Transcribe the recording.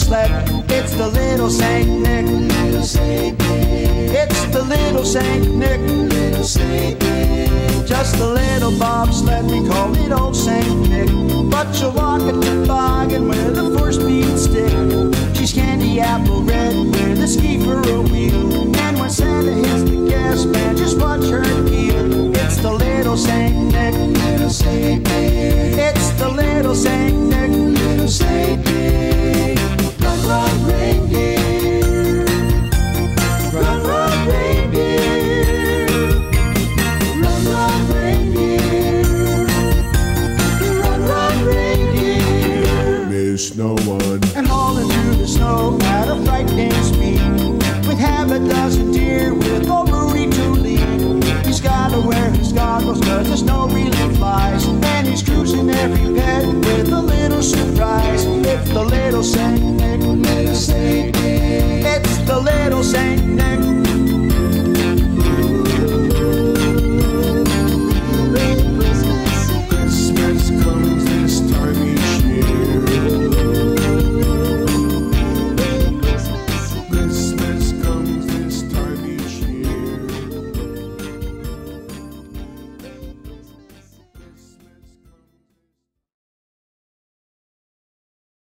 sled. It's the little Saint Nick. Little Saint Nick. It's the little Saint Nick. Little Saint Nick. Just a little bobsled, we call it old Saint Nick. But she'll walk a toboggan with a 4-speed stick. She's candy apple red with a ski for a wheel. And when Santa hits the gas man, just watch her peel. It's the little Saint Nick. Little Saint Nick. It's the little Saint Nick. Little Saint Nick. Run, run, reindeer. Run, run, reindeer. Run, run, reindeer. Run, run, reindeer. Miss no one. And hauling through the snow at a frightening speed, with half a dozen deer with old Rudy to lead. He's gotta wear his goggles 'cause the snow really flies, and he's cruising every pet with a little surprise. It's the little Saint Nick. Little Saint Nick. It's the little Saint